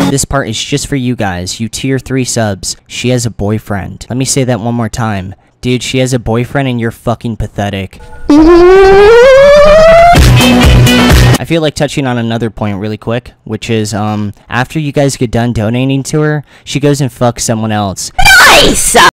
This part is just for you guys, you tier 3 subs. She has a boyfriend. Let me say that one more time. Dude, she has a boyfriend and you're fucking pathetic. I feel like touching on another point really quick, which is, after you guys get done donating to her, she goes and fucks someone else. Nice!